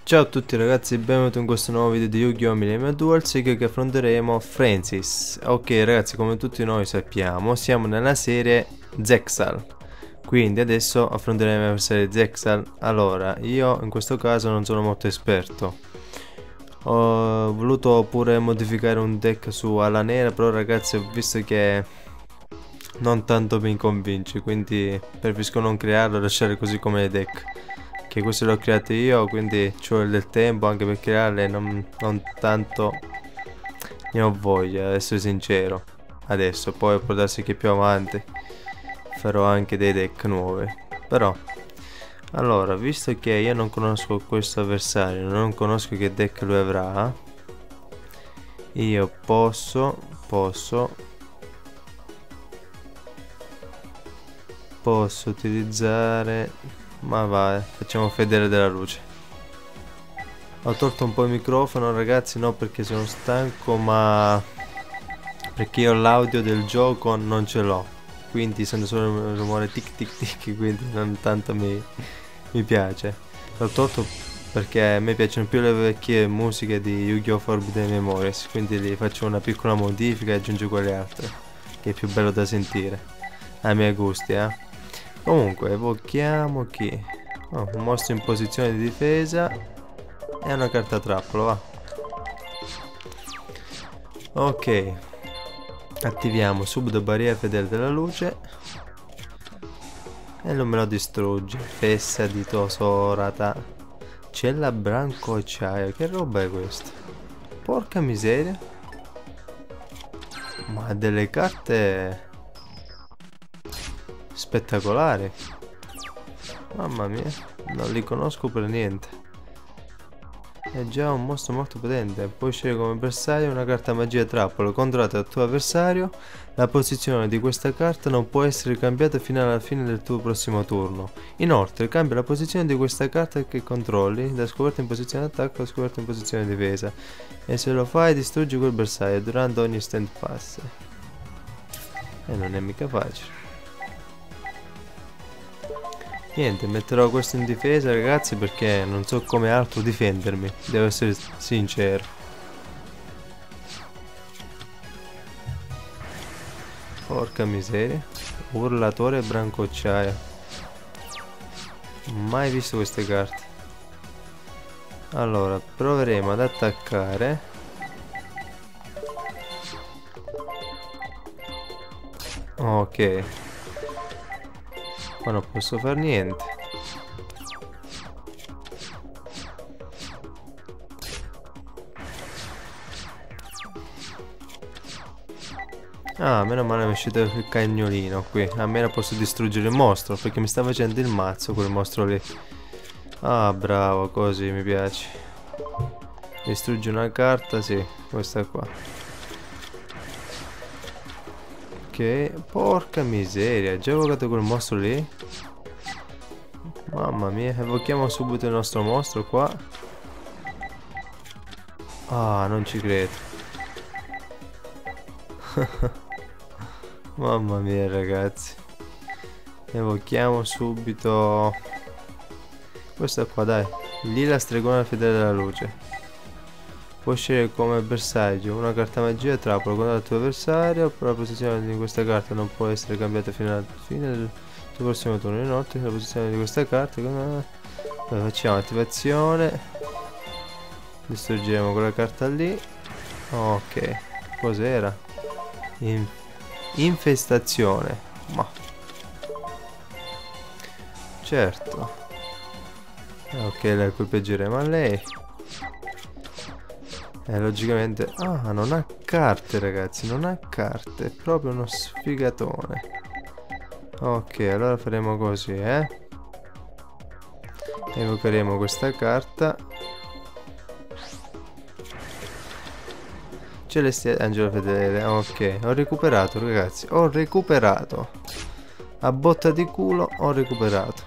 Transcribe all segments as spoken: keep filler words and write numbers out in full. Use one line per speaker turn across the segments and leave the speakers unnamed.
Ciao a tutti ragazzi e benvenuti in questo nuovo video di Yu-Gi-Oh! Millennium Duels che affronteremo Francis. Ok ragazzi, come tutti noi sappiamo siamo nella serie Zexal, quindi adesso affronteremo la serie Zexal. Allora, io in questo caso non sono molto esperto, ho voluto pure modificare un deck su Ala Nera, però ragazzi ho visto che non tanto mi convince, quindi preferisco non crearlo e lasciare così come il deck, che questo l'ho creato io, quindi ci vuole del tempo anche per crearle, non, non tanto ne ho voglia, ad essere sincero adesso. Poi può darsi che più avanti farò anche dei deck nuovi. Però allora, visto che io non conosco questo avversario, non conosco che deck lui avrà, io posso posso posso utilizzare, ma vai, facciamo fedele della luce. Ho tolto un po' il microfono ragazzi, non perché sono stanco, ma perché io l'audio del gioco non ce l'ho, quindi sento solo il rumore tic tic tic, quindi non tanto mi, mi piace. L'ho tolto perché a me piacciono più le vecchie musiche di Yu-Gi-Oh! Forbidden Memories, quindi li faccio una piccola modifica e aggiungo quelle altre, che è più bello da sentire ai miei gusti, eh. Comunque evochiamo chi? Oh, un mostro in posizione di difesa e una carta trappola, va. Ok, attiviamo subito barriera fedele della luce e non me lo distrugge. Fessa di Tosorata, cella branco acciaio, che roba è questa? Porca miseria, ma delle carte spettacolari, mamma mia, non li conosco per niente. È già un mostro molto potente. Puoi scegliere come bersaglio una carta magia trappola controllata dal tuo avversario. La posizione di questa carta non può essere cambiata fino alla fine del tuo prossimo turno. Inoltre cambia la posizione di questa carta che controlli da scoperta in posizione attacco a scoperta in posizione difesa, e se lo fai distruggi quel bersaglio durante ogni stand pass. E non è mica facile. Niente, metterò questo in difesa ragazzi, perché non so come altro difendermi, devo essere sincero. Porca miseria, urlatore brancocciaio, mai visto queste carte. Allora, proveremo ad attaccare. Ok, ma non posso fare niente. Ah, meno male mi è uscito il cagnolino qui. Almeno posso distruggere il mostro, perché mi sta facendo il mazzo quel mostro lì. Ah, bravo, così mi piace. Distruggi una carta, sì, questa qua. Ok, porca miseria, ha già evocato quel mostro lì? Mamma mia, evochiamo subito il nostro mostro qua. Ah, non ci credo. Mamma mia ragazzi, evochiamo subito questa qua, dai. Lila stregona fedele della luce. Puoi scegliere come bersaglio una carta magia trappola contro il tuo avversario, però la posizione di questa carta non può essere cambiata fino alla fine del tuo prossimo turno. Inoltre la posizione di questa carta, allora, facciamo attivazione, distruggeremo quella carta lì. Ok, cos'era? In infestazione, ma certo. Ok, la equipaggeremo a lei. E logicamente, ah, non ha carte ragazzi, non ha carte, è proprio uno sfigatone. Ok, allora faremo così, eh. Evocheremo questa carta. Celestiale Angelo Fedele. Ok, ho recuperato ragazzi, ho recuperato. A botta di culo ho recuperato.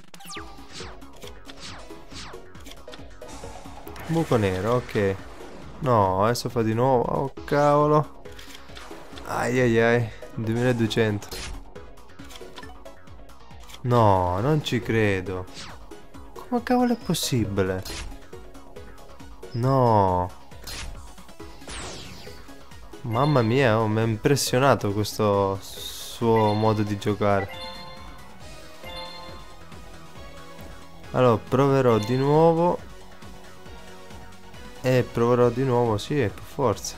Buco nero, ok. No, adesso fa di nuovo. Oh cavolo. Ai ai ai, duemiladuecento. No, non ci credo. Come cavolo è possibile? No. Mamma mia, oh, mi ha impressionato questo suo modo di giocare. Allora, proverò di nuovo. E proverò di nuovo, sì, per forza.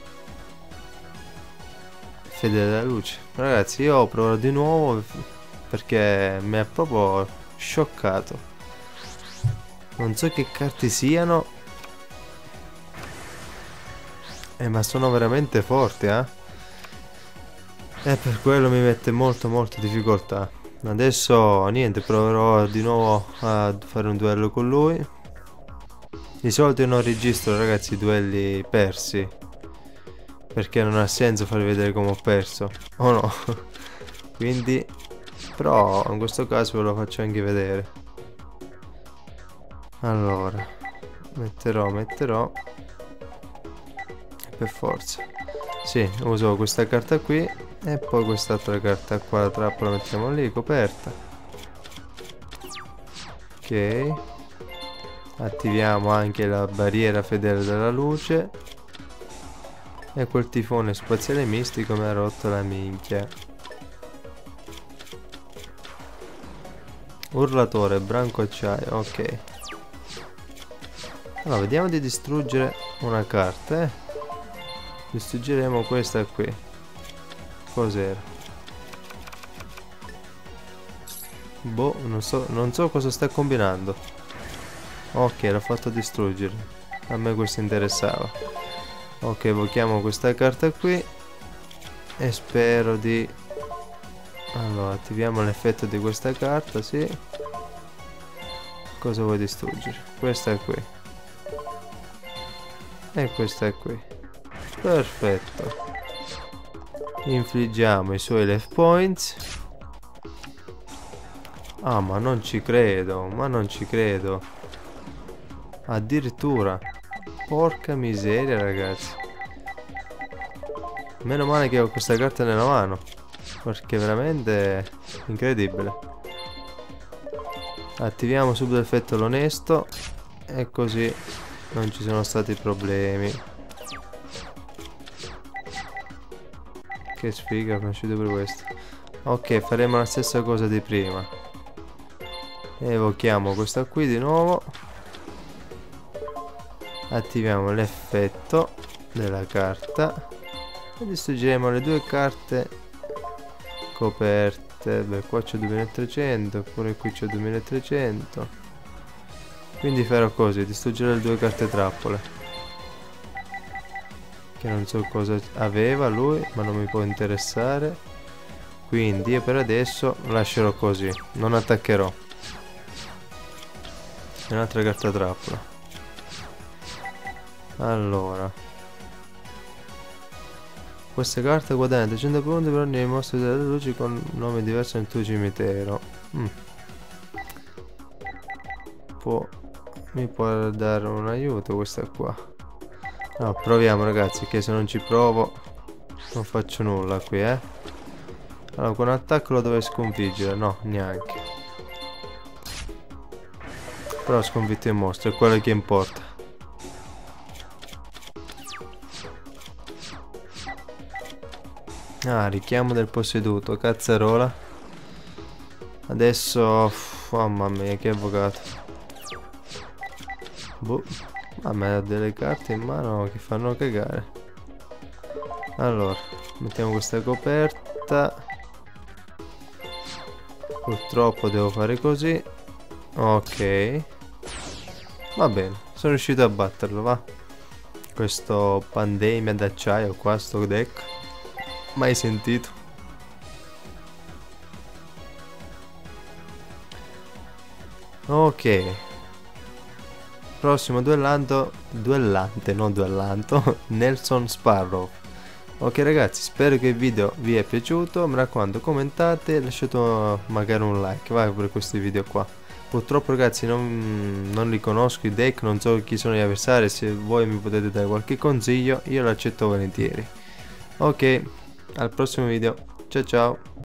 Fede della luce. Ragazzi, io proverò di nuovo perché mi ha proprio scioccato. Non so che carte siano. Eh, ma sono veramente forti, eh? E per quello mi mette molto molto difficoltà. Adesso niente, proverò di nuovo a fare un duello con lui. Di solito io non registro, ragazzi, i duelli persi, perché non ha senso farvi vedere come ho perso, o no? Quindi, però in questo caso ve lo faccio anche vedere. Allora, metterò, metterò per forza. Sì, uso questa carta qui e poi quest'altra carta qua, la trappola mettiamo lì, coperta. Ok. Attiviamo anche la barriera fedele della luce. E quel tifone spaziale mistico mi ha rotto la minchia. Urlatore, branco acciaio, ok. Allora, vediamo di distruggere una carta, eh. Distruggeremo questa qui. Cos'era? Boh, non so, non so cosa sta combinando. Ok, l'ho fatto distruggere. A me questo interessava. Ok, evochiamo questa carta qui. E spero di... Allora, attiviamo l'effetto di questa carta, sì. Cosa vuoi distruggere? Questa è qui. E questa è qui. Perfetto. Infliggiamo i suoi life points. Ah, ma non ci credo, ma non ci credo. Addirittura. Porca miseria, ragazzi. Meno male che ho questa carta nella mano, perché veramente è incredibile. Attiviamo subito l'effetto l'onesto e così non ci sono stati problemi. Che sfiga, ho conosciuto pure questo. Ok, faremo la stessa cosa di prima. Evochiamo questa qui di nuovo. Attiviamo l'effetto della carta e distruggeremo le due carte coperte. Beh, qua c'ho duemilatrecento, oppure qui c'ho duemilatrecento. Quindi farò così, distruggere le due carte trappole, che non so cosa aveva lui, ma non mi può interessare. Quindi io per adesso lascerò così, non attaccherò. È un'altra carta trappola. Allora, questa carta guadagna trecento punti per ogni mostra della luce con nome diverso nel tuo cimitero. mm. Può, mi può dare un aiuto questa qua? No, proviamo, ragazzi, che se non ci provo non faccio nulla qui, eh. Allora, con attacco lo dovrei sconfiggere. No, neanche. Però ho sconfitto il mostro, è quello che importa. Ah, richiamo del posseduto, cazzarola. Adesso, uff, mamma mia, che avvocato. Boh, a me ha delle carte in mano che fanno cagare. Allora, mettiamo questa coperta. Purtroppo devo fare così. Ok. Va bene, sono riuscito a batterlo, va. Questo pandemia d'acciaio qua, sto deck. Mai sentito. Ok. Prossimo duellanto. Duellante, non duellanto. Nelson Sparrow. Ok ragazzi, spero che il video vi è piaciuto. Mi raccomando, commentate, lasciate magari un like, vai, per questi video qua. Purtroppo ragazzi non, non li conosco i deck, non so chi sono gli avversari. Se voi mi potete dare qualche consiglio, io l'accetto volentieri. Ok, al prossimo video, ciao ciao.